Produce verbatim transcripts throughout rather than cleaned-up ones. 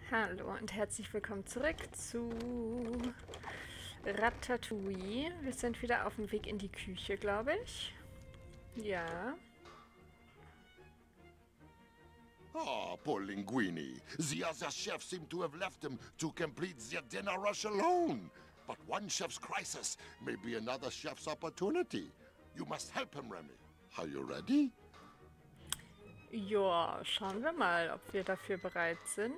Hallo und herzlich willkommen zurück zu Ratatouille. Wir sind wieder auf dem Weg in die Küche, glaube ich. Ja. Ah, poor Linguini. The other chefs seem to have left him to complete their dinner rush alone. But one chef's crisis may be another chef's opportunity. You must help him, Remy. Are you ready? Ja, schauen wir mal, ob wir dafür bereit sind.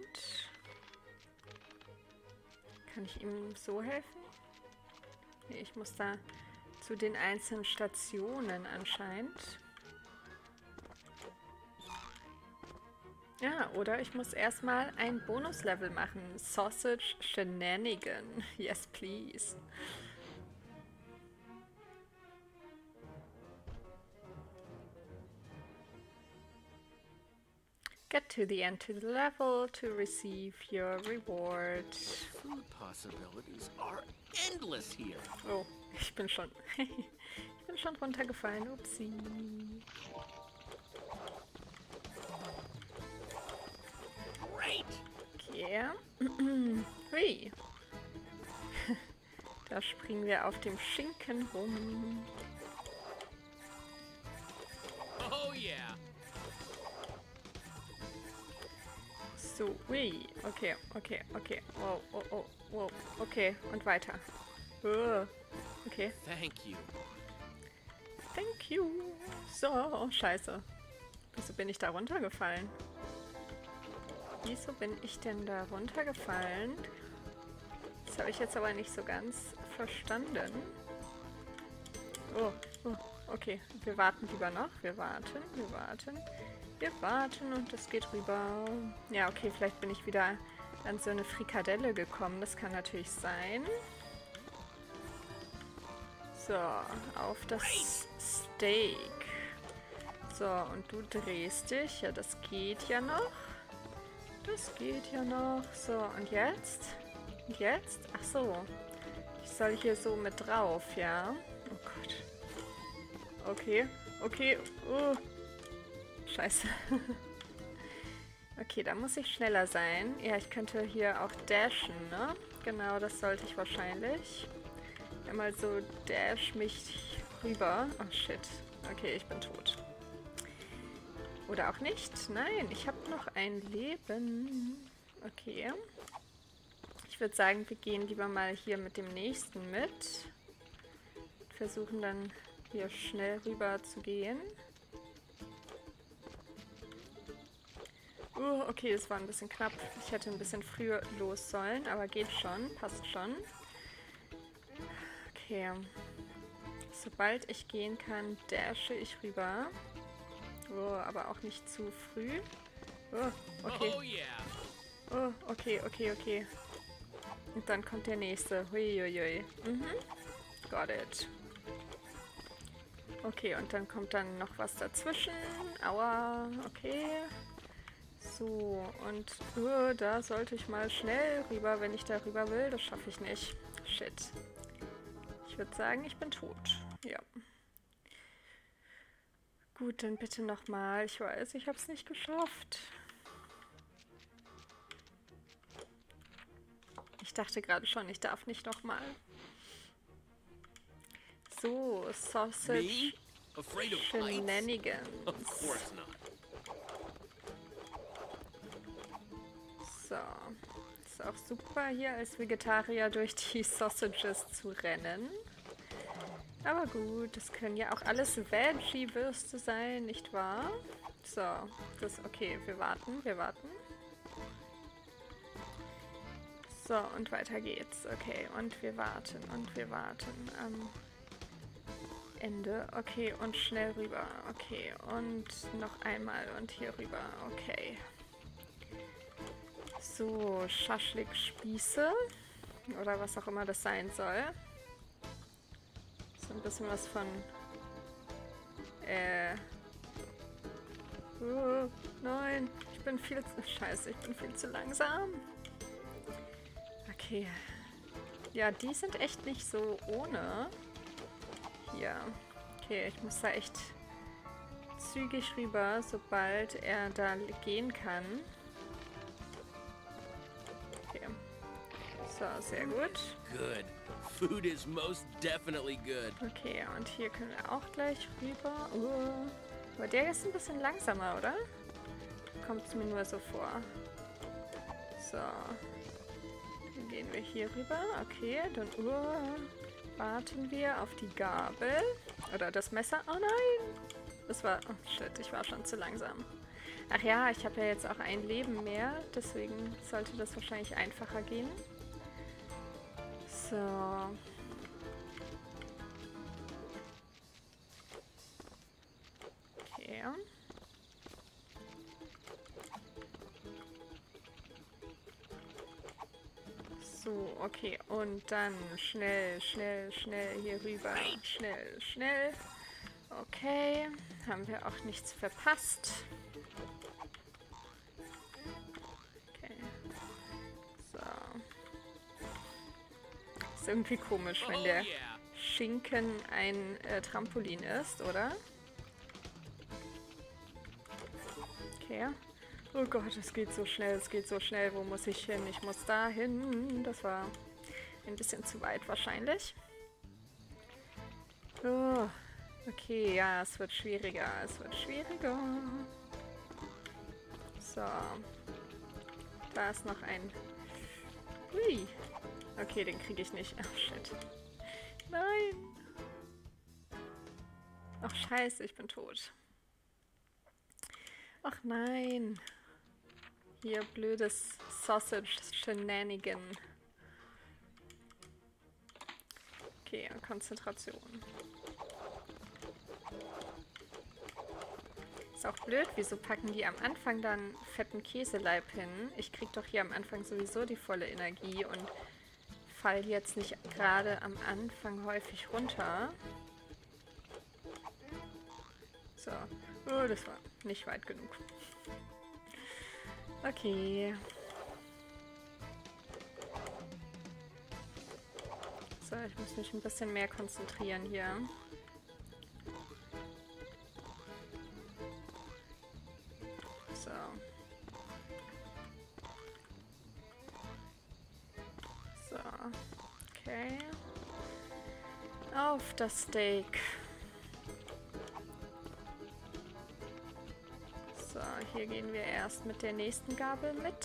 Kann ich ihm so helfen? Nee, ich muss da zu den einzelnen Stationen anscheinend. Ja, oder ich muss erstmal ein Bonuslevel machen. Sausage Shenanigan. Yes, please. Get to the end of the level to receive your reward. Food possibilities are endless here. Oh, ich bin schon... ich bin schon runtergefallen. Upsi. Great. Okay. Hui. Da springen wir auf dem Schinken rum. Oh yeah. So, hui. Okay, okay, okay. Wow, oh, oh, wow. Okay, und weiter. Uh, okay. Thank you. Thank you. So, scheiße. Wieso bin ich da runtergefallen? Wieso bin ich denn da runtergefallen? Das habe ich jetzt aber nicht so ganz verstanden. Oh, oh, okay. Wir warten lieber noch. Wir warten, wir warten. Wir warten und es geht rüber. Ja, okay, vielleicht bin ich wieder an so eine Frikadelle gekommen. Das kann natürlich sein. So, auf das Steak. So, und du drehst dich. Ja, das geht ja noch. Das geht ja noch. So, und jetzt? Und jetzt? Ach so. Ich soll hier so mit drauf, ja? Oh Gott. Okay, okay. Oh. Scheiße. Okay, da muss ich schneller sein. Ja, ich könnte hier auch dashen, ne? Genau, das sollte ich wahrscheinlich. Einmal so dash mich rüber. Oh shit. Okay, ich bin tot. Oder auch nicht. Nein, ich habe noch ein Leben. Okay. Ich würde sagen, wir gehen lieber mal hier mit dem nächsten mit. Versuchen dann hier schnell rüber zu gehen. Uh, okay, das war ein bisschen knapp. Ich hätte ein bisschen früher los sollen, aber geht schon. Passt schon. Okay. Sobald ich gehen kann, dashe ich rüber. Oh, aber auch nicht zu früh. Oh, okay. Oh yeah. Oh, okay, okay, okay. Und dann kommt der nächste. Huiuiui. Mhm. Got it. Okay, und dann kommt dann noch was dazwischen. Aua, okay. So, und uh, da sollte ich mal schnell rüber, wenn ich da rüber will. Das schaffe ich nicht. Shit. Ich würde sagen, ich bin tot. Ja. Gut, dann bitte nochmal. Ich weiß, ich habe es nicht geschafft. Ich dachte gerade schon, ich darf nicht nochmal. So, Sausage Me? Afraid of heights? Shenanigans. Of course not. So. Ist auch super, hier als Vegetarier durch die Sausages zu rennen. Aber gut, das können ja auch alles Veggie-Würste sein, nicht wahr? So, das okay, wir warten, wir warten. So, und weiter geht's. Okay, und wir warten, und wir warten am Ende. Okay, und schnell rüber. Okay, und noch einmal und hier rüber. Okay. So, Schaschlik-Spieße. Oder was auch immer das sein soll. So ein bisschen was von... Äh... Oh, nein, ich bin viel zu... Scheiße, ich bin viel zu langsam. Okay. Ja, die sind echt nicht so ohne. Hier. Okay, ich muss da echt zügig rüber, sobald er da gehen kann. So, sehr gut. Good. Food is most definitely good. Okay, und hier können wir auch gleich rüber. Uh, aber der ist ein bisschen langsamer, oder? Kommt es mir nur so vor. So. Dann gehen wir hier rüber. Okay, dann uh, warten wir auf die Gabel. Oder das Messer. Oh nein! Das war... Oh shit, ich war schon zu langsam. Ach ja, ich habe ja jetzt auch ein Leben mehr. Deswegen sollte das wahrscheinlich einfacher gehen. So. Okay. So, okay. Und dann schnell, schnell, schnell hier rüber. Schnell, schnell. Okay. Haben wir auch nichts verpasst. Okay. So. Ist irgendwie komisch, wenn der Schinken ein äh, Trampolin ist, oder? Okay. Oh Gott, es geht so schnell, es geht so schnell. Wo muss ich hin? Ich muss da hin. Das war ein bisschen zu weit wahrscheinlich. Oh, okay, ja, es wird schwieriger. Es wird schwieriger. So. Da ist noch ein... Hui. Okay, den kriege ich nicht. Ach, shit. Nein. Ach, scheiße, ich bin tot. Ach nein. Hier blödes Sausage-Shenanigan. Okay, Konzentration. Ist auch blöd, wieso packen die am Anfang dann fetten Käseleib hin? Ich krieg doch hier am Anfang sowieso die volle Energie und fall jetzt nicht gerade am Anfang häufig runter. So. Oh, das war nicht weit genug. Okay. So, ich muss mich ein bisschen mehr konzentrieren hier. So. So. Okay. Auf das Steak. So, hier gehen wir erst mit der nächsten Gabel mit.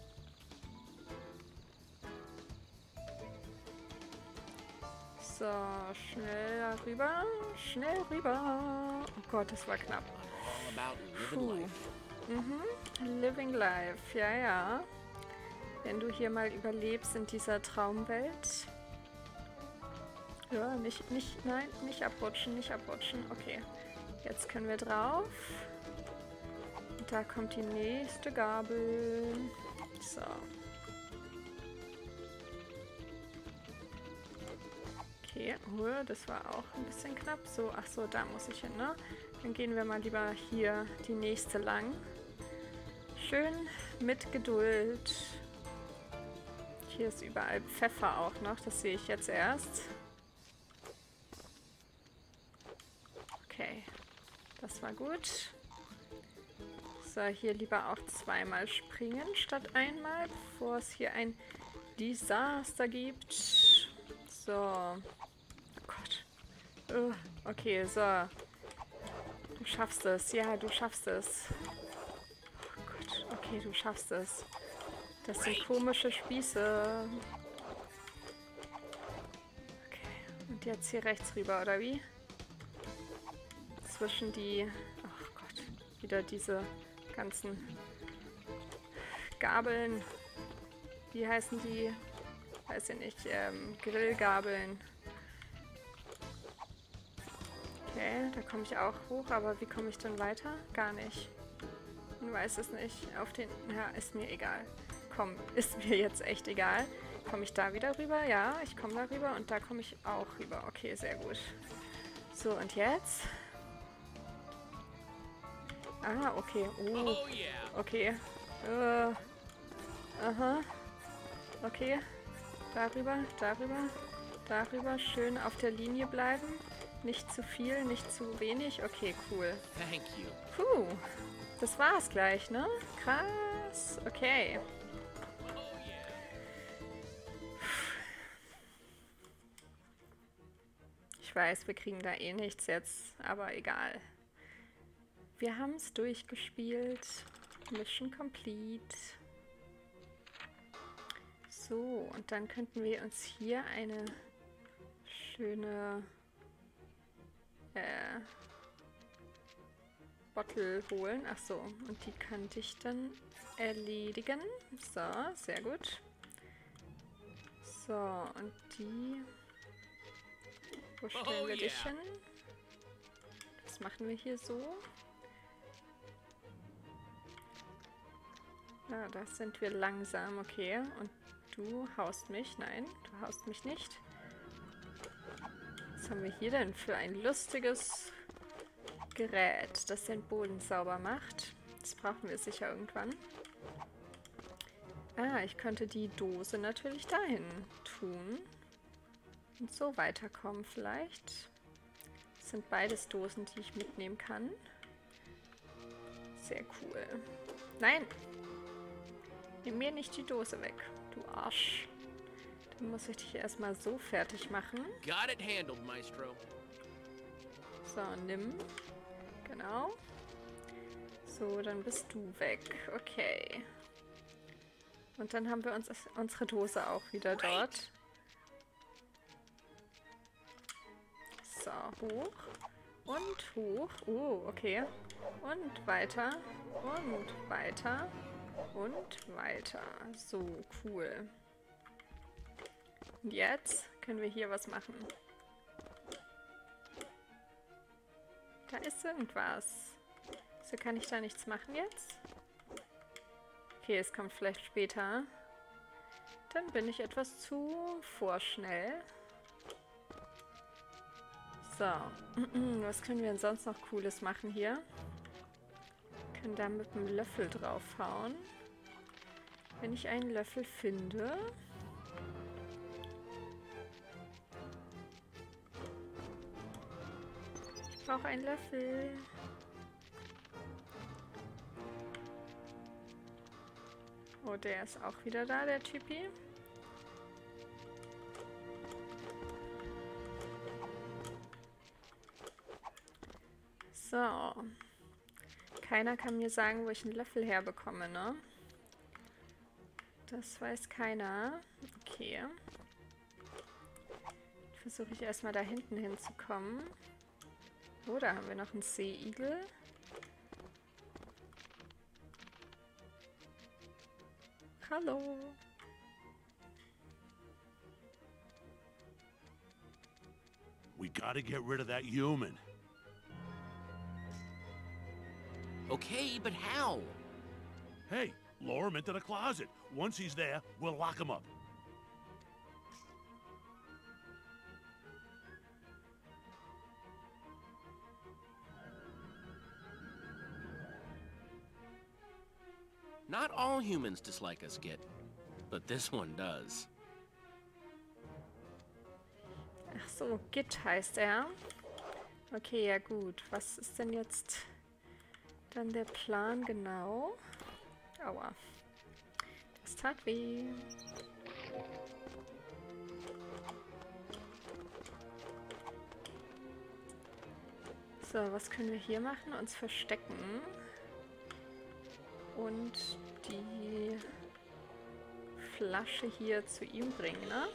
So, schnell rüber, schnell rüber. Oh Gott, das war knapp. Puh. Mhm. Living life, ja, ja. Wenn du hier mal überlebst in dieser Traumwelt. Ja, nicht, nicht, nein, nicht abrutschen, nicht abrutschen. Okay, jetzt können wir drauf. Da kommt die nächste Gabel. So. Okay, oh, das war auch ein bisschen knapp. So, ach so, da muss ich hin, ne? Dann gehen wir mal lieber hier die nächste lang. Schön mit Geduld. Hier ist überall Pfeffer auch noch. Das sehe ich jetzt erst. Okay, das war gut. So, hier lieber auch zweimal springen statt einmal, bevor es hier ein Desaster gibt. So. Oh Gott. Uh, okay, so. Du schaffst es. Ja, du schaffst es. Oh Gott. Okay, du schaffst es. Das sind komische Spieße. Okay. Und jetzt hier rechts rüber, oder wie? Zwischen die... Oh Gott. Wieder diese... ganzen Gabeln, wie heißen die? Weiß ich nicht, ähm, Grillgabeln. Okay, da komme ich auch hoch, aber wie komme ich dann weiter? Gar nicht. Ich weiß es nicht. Auf den, ja, ist mir egal. Komm, ist mir jetzt echt egal. Komme ich da wieder rüber? Ja, ich komme da rüber und da komme ich auch rüber. Okay, sehr gut. So, und jetzt? Ah, okay. Oh. Okay. Uh. Aha. Okay. Darüber, darüber, darüber. Schön auf der Linie bleiben. Nicht zu viel, nicht zu wenig. Okay, cool. Thank you. Puh. Das war's gleich, ne? Krass. Okay. Ich weiß, wir kriegen da eh nichts jetzt, aber egal. Wir haben es durchgespielt. Mission complete. So, und dann könnten wir uns hier eine schöne äh, Bottle holen. Ach so, und die kann ich dann erledigen. So, sehr gut. So, und die... Wo stellen Oh, wir dich yeah. hin? Das machen wir hier so. Ja, da sind wir langsam, okay. Und du haust mich. Nein, du haust mich nicht. Was haben wir hier denn für ein lustiges Gerät, das den Boden sauber macht? Das brauchen wir sicher irgendwann. Ah, ich könnte die Dose natürlich dahin tun. Und so weiterkommen vielleicht. Das sind beides Dosen, die ich mitnehmen kann. Sehr cool. Nein! Nimm mir nicht die Dose weg, du Arsch. Dann muss ich dich erstmal so fertig machen. Got it handled, Maestro. So, nimm. Genau. So, dann bist du weg. Okay. Und dann haben wir uns unsere Dose auch wieder dort. So, hoch. Und hoch. Oh, okay. Und weiter. Und weiter. Und weiter. So, cool. Und jetzt können wir hier was machen. Da ist irgendwas. So, kann ich da nichts machen jetzt? Okay, es kommt vielleicht später. Dann bin ich etwas zu vorschnell. So, was können wir denn sonst noch Cooles machen hier? Wir können da mit einem Löffel draufhauen. Wenn ich einen Löffel finde... Ich brauche einen Löffel. Oh, der ist auch wieder da, der Typi. So. Keiner kann mir sagen, wo ich einen Löffel herbekomme, ne? Das weiß keiner. Okay. Versuche ich erstmal da hinten hinzukommen. Oh, da haben wir noch einen Seeigel. Hallo. We gotta get rid of that human. Okay, but how? Hey, lower him into the closet. Once he's there, we'll lock him up. Not all humans dislike us, Git, but this one does. Ach so, Git heißt er. Okay, ja gut. Was ist denn jetzt dann der Plan genau? Aua. Das tat weh. So, was können wir hier machen? Uns verstecken. Und die Flasche hier zu ihm bringen, ne?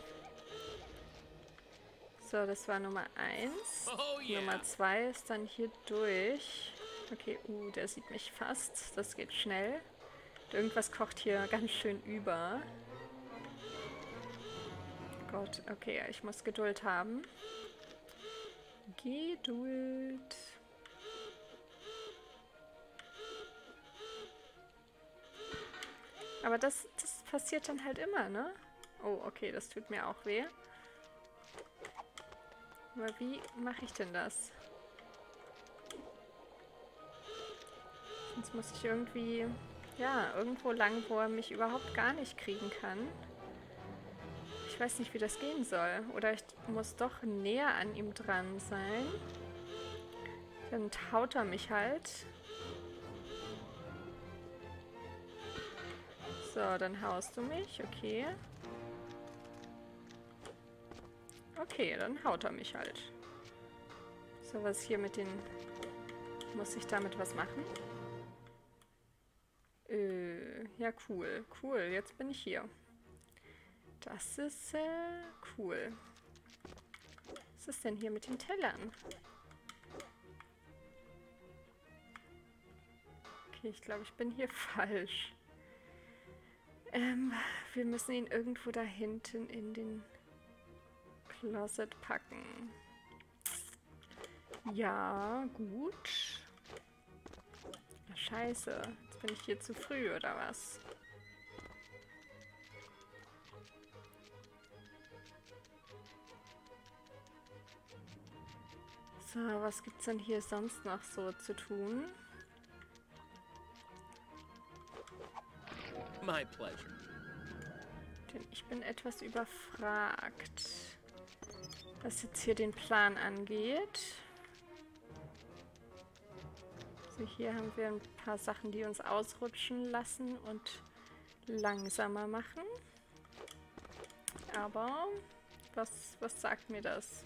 So, das war Nummer eins. Oh, yeah. Nummer zwei ist dann hier durch. Okay, uh, der sieht mich fast. Das geht schnell. Irgendwas kocht hier ganz schön über. Gott, okay, ich muss Geduld haben. Geduld. Aber das, das passiert dann halt immer, ne? Oh, okay, das tut mir auch weh. Aber wie mache ich denn das? Sonst muss ich irgendwie, ja, irgendwo lang, wo er mich überhaupt gar nicht kriegen kann. Ich weiß nicht, wie das gehen soll. Oder ich muss doch näher an ihm dran sein. Dann haut er mich halt. So, dann haust du mich. Okay. Okay, dann haut er mich halt. So, was hier mit den... Muss ich damit was machen? Äh, ja, cool. Cool, jetzt bin ich hier. Das ist äh, cool. Was ist denn hier mit den Tellern? Okay, ich glaube, ich bin hier falsch. Ähm, wir müssen ihn irgendwo da hinten in den Closet packen. Ja, gut. Ach, scheiße. Jetzt bin ich hier zu früh, oder was? So, was gibt's denn hier sonst noch so zu tun? My pleasure. Denn ich bin etwas überfragt, was jetzt hier den Plan angeht. So, hier haben wir ein paar Sachen, die uns ausrutschen lassen und langsamer machen. Aber was, was sagt mir das?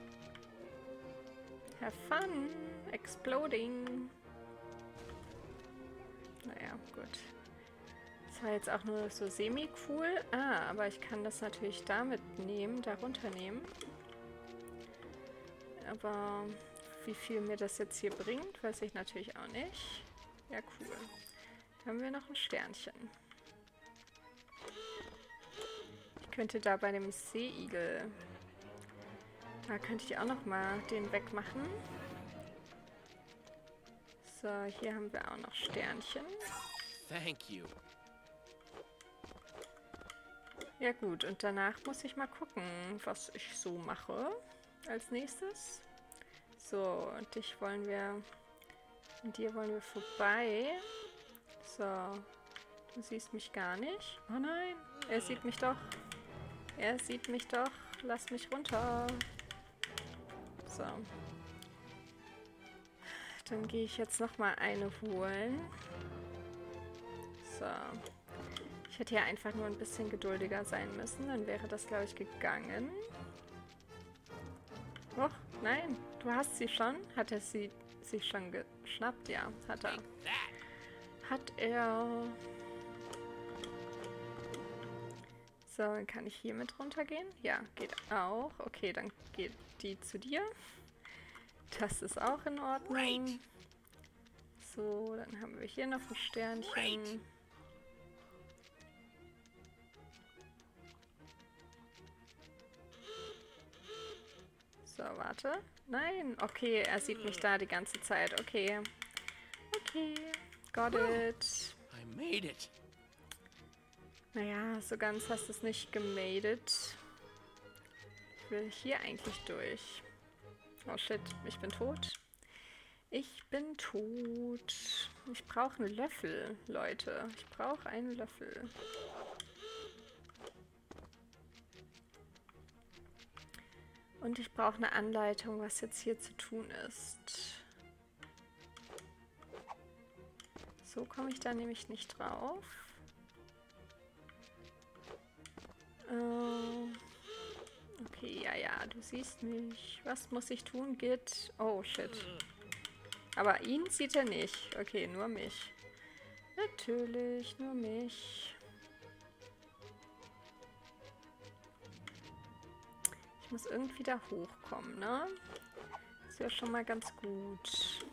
Have fun! Exploding! Naja, gut. Das war jetzt auch nur so semi-cool. Ah, aber ich kann das natürlich damit nehmen, darunter nehmen. Aber wie viel mir das jetzt hier bringt, weiß ich natürlich auch nicht. Ja, cool. Da haben wir noch ein Sternchen. Ich könnte da bei dem Seeigel... Da könnte ich auch noch mal den wegmachen. So, hier haben wir auch noch Sternchen. Thank you. Ja gut, und danach muss ich mal gucken, was ich so mache als nächstes. So, und dich wollen wir... Und dir wollen wir vorbei. So, du siehst mich gar nicht. Oh nein, er sieht mich doch. Er sieht mich doch. Lass mich runter. So. Dann gehe ich jetzt noch mal eine holen. So. Ich hätte ja einfach nur ein bisschen geduldiger sein müssen. Dann wäre das, glaube ich, gegangen. Och, nein. Du hast sie schon? Hat er sie sich schon geschnappt? Ja, hat er. Hat er. So, dann kann ich hier mit runtergehen. Ja, geht auch. Okay, dann geht die zu dir. Das ist auch in Ordnung. So, dann haben wir hier noch ein Sternchen. So, warte. Nein, okay, er sieht mich da die ganze Zeit. Okay. Okay, got it. I made it. Naja, so ganz hast du es nicht gemadet. Ich will hier eigentlich durch. Oh shit, ich bin tot. Ich bin tot. Ich brauche einen Löffel, Leute. Ich brauche einen Löffel. Und ich brauche eine Anleitung, was jetzt hier zu tun ist. So komme ich da nämlich nicht drauf. Äh, okay, ja, ja, du siehst mich. Was muss ich tun? Git. Oh, shit. Aber ihn sieht er nicht. Okay, nur mich. Natürlich, nur mich. Ich muss irgendwie da hochkommen, ne? Das wäre schon mal ganz gut.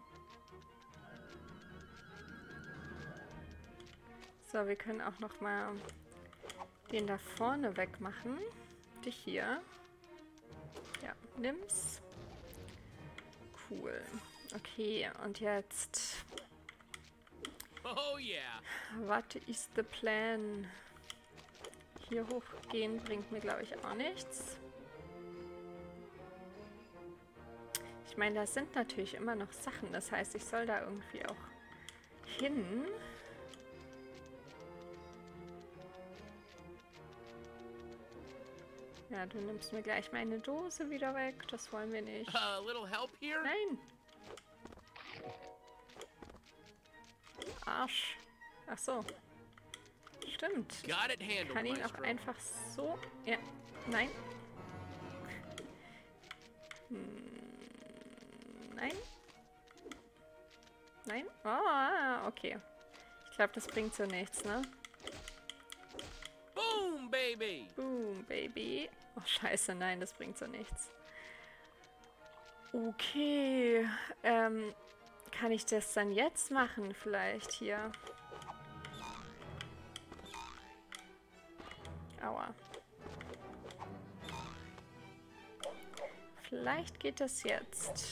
So, wir können auch noch mal den da vorne wegmachen. Dich hier. Ja, nimm's. Cool. Okay, und jetzt... Oh yeah. What is the plan? Hier hochgehen bringt mir, glaube ich, auch nichts. Ich meine, das sind natürlich immer noch Sachen. Das heißt, ich soll da irgendwie auch hin. Ja, du nimmst mir gleich meine Dose wieder weg. Das wollen wir nicht. A little help here? Nein. Arsch. Ach so. Stimmt. Got it Ich handled, kann ihn auch Maestro. einfach so... Ja. Nein. Hm. Nein? Nein? Oh, okay. Ich glaube, das bringt so nichts, ne? Boom, baby! Boom, Baby. Oh, scheiße, nein, das bringt so nichts. Okay. Ähm, kann ich das dann jetzt machen, vielleicht hier? Aua. Vielleicht geht das jetzt.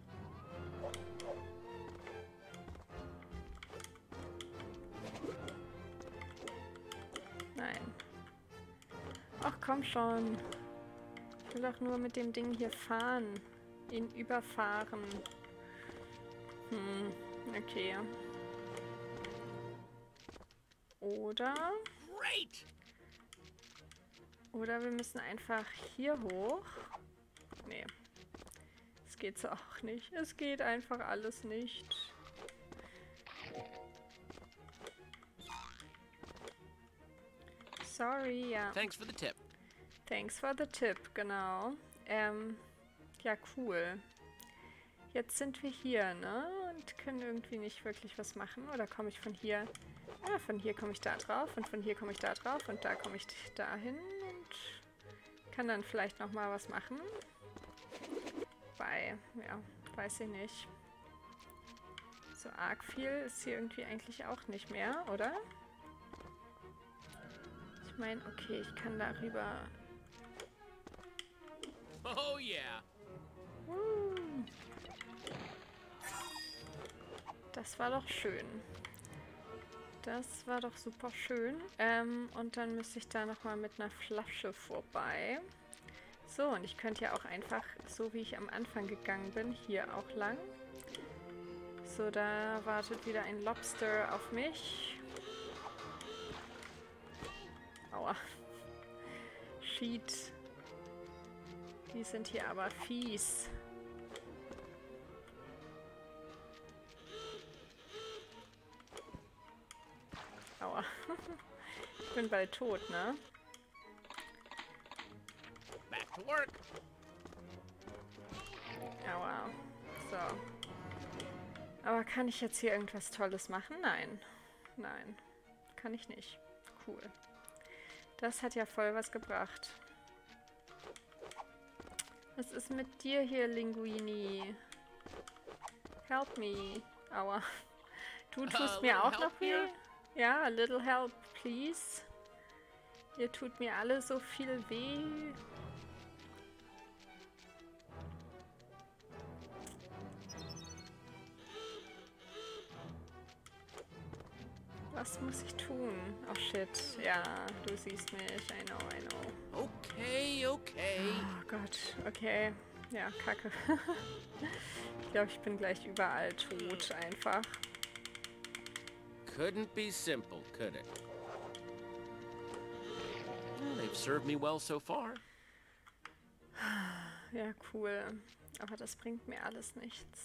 Nein. Ach, komm schon. Ich will doch nur mit dem Ding hier fahren. Ihn überfahren. Hm, okay. Oder... Great! Oder wir müssen einfach hier hoch. Nee. Es geht so auch nicht. Es geht einfach alles nicht. Sorry, ja. Thanks for the tip. Thanks for the tip, genau. Ähm, ja, cool. Jetzt sind wir hier, ne? Und können irgendwie nicht wirklich was machen. Oder komme ich von hier... Ja, von hier komme ich da drauf und von hier komme ich da drauf und da komme ich dahin und kann dann vielleicht noch mal was machen. Bei, ja, weiß ich nicht. So arg viel ist hier irgendwie eigentlich auch nicht mehr, oder? Ich meine, okay, ich kann darüber... Oh yeah! Uh, das war doch schön. Das war doch super schön. Ähm, und dann müsste ich da nochmal mit einer Flasche vorbei. So, und ich könnte ja auch einfach, so wie ich am Anfang gegangen bin, hier auch lang. So, da wartet wieder ein Lobster auf mich. Aua. Shit. Die sind hier aber fies. Aua. Ich bin bald tot, ne? Back to work! Aua. So. Aber kann ich jetzt hier irgendwas Tolles machen? Nein. Nein. Kann ich nicht. Cool. Das hat ja voll was gebracht. Was ist mit dir hier, Linguini? Help me. Aua. Du tust Uh, mir auch little noch help weh? here? Ja, a little help, please. Ihr tut mir alle so viel weh. Was muss ich tun? Oh shit. Ja, du siehst mich. I know, I know. Okay, okay. Oh Gott. Okay. Ja, kacke. Ich glaube, ich bin gleich überall tot einfach. Couldn't be simple, could it? Well, they've served me well so far. Ja, cool. Aber das bringt mir alles nichts.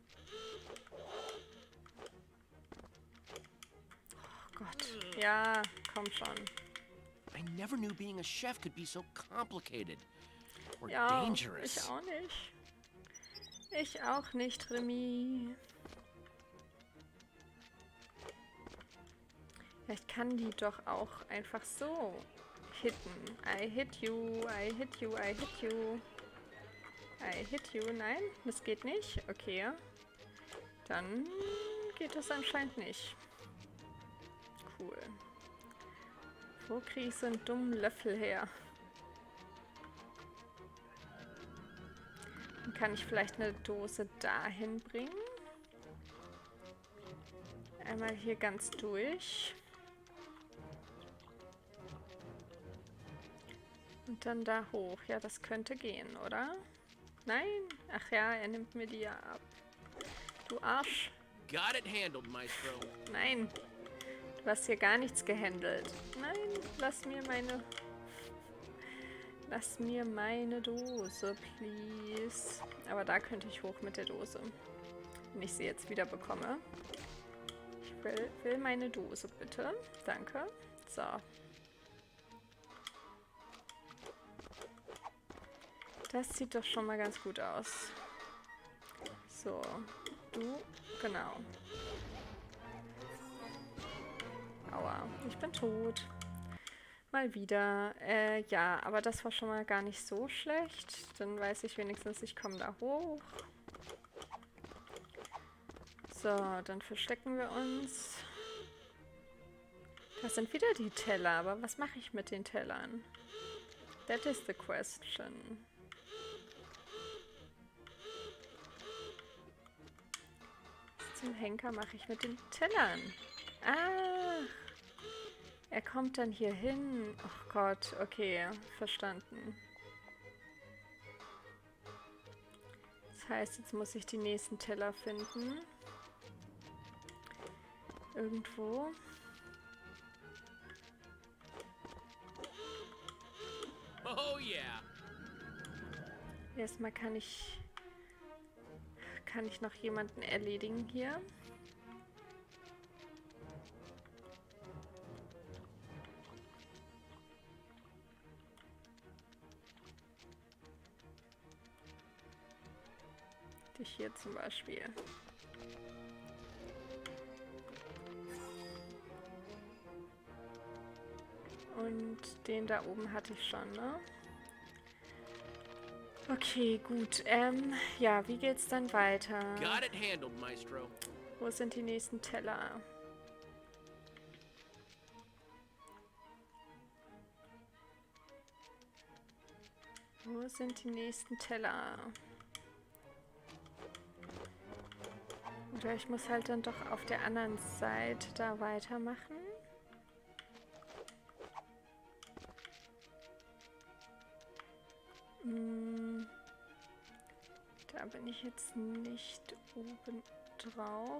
Oh Gott. Ja, komm schon. I never knew being a chef could be so complicated. Or Ja, dangerous. ich auch nicht. Ich auch nicht, Remy. Vielleicht kann die doch auch einfach so hitten. I hit you, I hit you, I hit you. I hit you. Nein, das geht nicht. Okay. Dann geht das anscheinend nicht. Cool. Wo kriege ich so einen dummen Löffel her? Dann kann ich vielleicht eine Dose dahin bringen. Einmal hier ganz durch. Und dann da hoch. Ja, das könnte gehen, oder? Nein? Ach ja, er nimmt mir die ja ab. Du Arsch. Got it handled, Maestro. Nein. Du hast hier gar nichts gehandelt. Nein, lass mir meine... Lass mir meine Dose, please. Aber da könnte ich hoch mit der Dose. Wenn ich sie jetzt wieder bekomme. Ich will, will meine Dose, bitte. Danke. So. Das sieht doch schon mal ganz gut aus. So, du, genau. Aua, ich bin tot. Mal wieder. Äh, ja, aber das war schon mal gar nicht so schlecht. Dann weiß ich wenigstens, ich komme da hoch. So, dann verstecken wir uns. Das sind wieder die Teller, aber was mache ich mit den Tellern? That is the question. Was zum Henker mache ich mit den Tellern? Ah, er kommt dann hier hin. Oh Gott, okay, verstanden. Das heißt, jetzt muss ich die nächsten Teller finden. Irgendwo. Oh yeah. Erstmal kann ich kann ich noch jemanden erledigen hier. Dich hier zum Beispiel. Und den da oben hatte ich schon, ne? Okay, gut. Ähm, ja, wie geht's dann weiter? Got it handled, Maestro. Wo sind die nächsten Teller? Wo sind die nächsten Teller? Oder ich muss halt dann doch auf der anderen Seite da weitermachen. Hm. Da bin ich jetzt nicht oben drauf.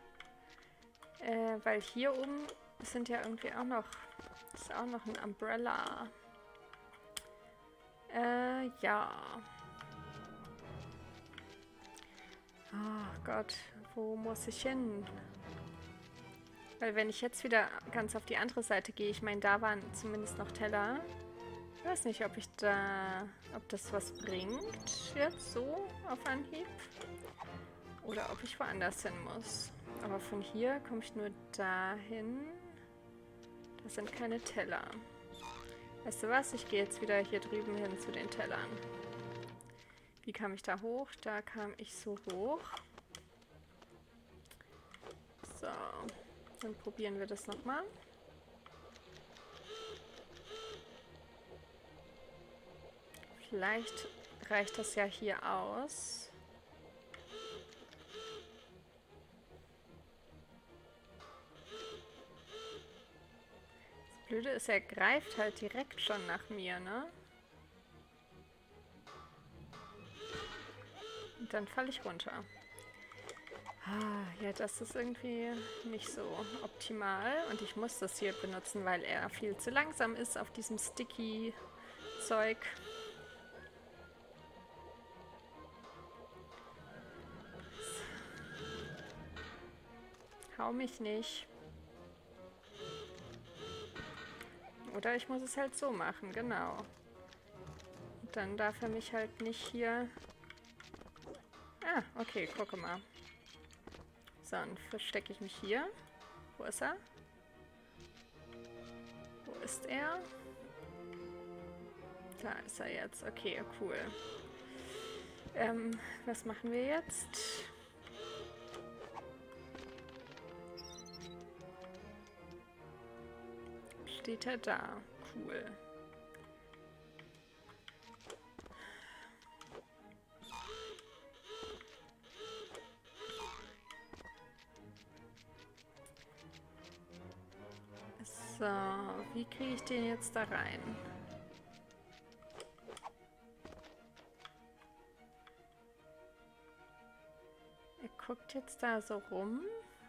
Äh, weil hier oben sind ja irgendwie auch noch, ist auch noch ein Umbrella. Äh, ja. Oh Gott, wo muss ich hin? Weil wenn ich jetzt wieder ganz auf die andere Seite gehe, ich meine, da waren zumindest noch Teller. Ich weiß nicht, ob ich da, ob das was bringt, jetzt so auf Anhieb. Oder ob ich woanders hin muss. Aber von hier komme ich nur dahin. Das sind keine Teller. Weißt du was? Ich gehe jetzt wieder hier drüben hin zu den Tellern. Wie kam ich da hoch? Da kam ich so hoch. So, dann probieren wir das nochmal. Vielleicht reicht das ja hier aus. Das Blöde ist, er greift halt direkt schon nach mir, ne? Und dann falle ich runter. Ah, ja, das ist irgendwie nicht so optimal. Und ich muss das hier benutzen, weil er viel zu langsam ist auf diesem Sticky-Zeug. Hau mich nicht. Oder ich muss es halt so machen, genau. Und dann darf er mich halt nicht hier... Ah, okay, gucke mal. So, dann verstecke ich mich hier. Wo ist er? Wo ist er? Da ist er jetzt. Okay, cool. Ähm, was machen wir jetzt? Steht er da? Cool. So, wie kriege ich den jetzt da rein? Er guckt jetzt da so rum.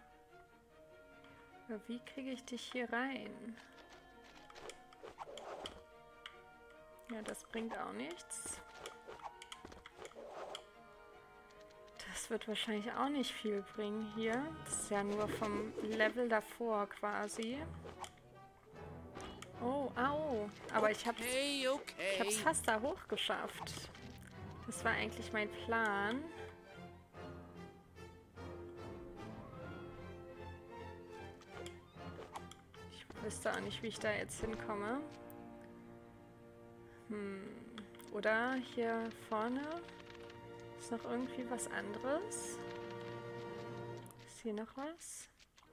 Aber wie kriege ich dich hier rein? Ja, das bringt auch nichts. Das wird wahrscheinlich auch nicht viel bringen hier. Das ist ja nur vom Level davor quasi. Oh, au. Aber ich hab's, Okay, okay. ich hab's fast da hoch geschafft. Das war eigentlich mein Plan. wüsste auch nicht, wie ich da jetzt hinkomme. Hm. Oder hier vorne ist noch irgendwie was anderes. Ist hier noch was?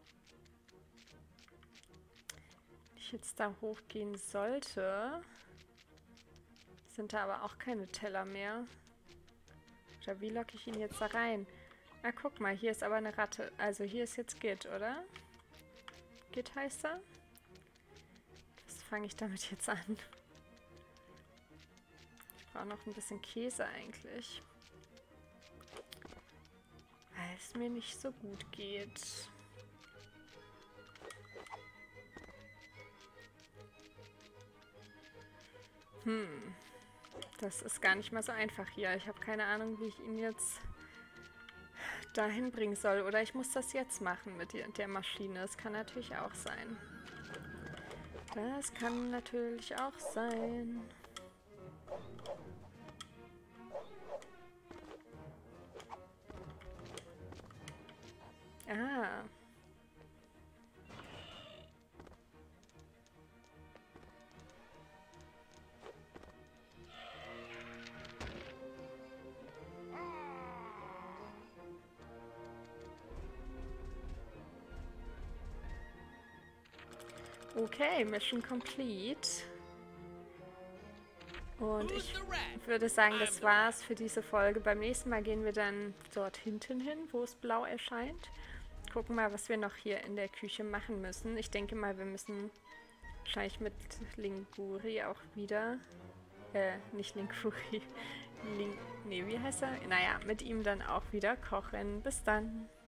Wenn ich jetzt da hochgehen sollte, sind da aber auch keine Teller mehr. Oder wie locke ich ihn jetzt da rein? Ah, guck mal, hier ist aber eine Ratte. Also hier ist jetzt Git, oder? Git heißt er? Was fange ich damit jetzt an? Ich brauche noch ein bisschen Käse eigentlich. Weil es mir nicht so gut geht. Hm. Das ist gar nicht mal so einfach hier. Ich habe keine Ahnung, wie ich ihn jetzt dahin bringen soll. Oder ich muss das jetzt machen mit der Maschine. Das kann natürlich auch sein. Das kann natürlich auch sein. Ah. Okay, Mission complete. Und ich würde sagen, das war's für diese Folge. Beim nächsten Mal gehen wir dann dort hinten hin, wo es blau erscheint. Gucken mal, was wir noch hier in der Küche machen müssen. Ich denke mal, wir müssen wahrscheinlich mit Linguri auch wieder... Äh, nicht Linguri. Ling nee, wie heißt er? Naja, mit ihm dann auch wieder kochen. Bis dann.